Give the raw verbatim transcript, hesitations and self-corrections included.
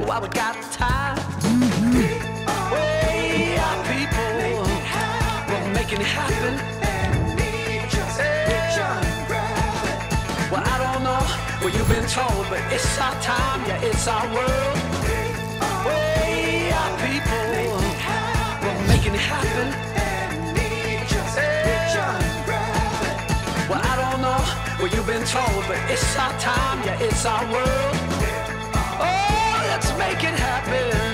while we got time. Way our people, we're making it happen. Well, I don't know what you've been told, but it's our time, yeah, it's our world. Way our people, we're making it happen. Well, I don't know what you've been told, but it's our time, yeah, it's our world. Oh, let's make it happen.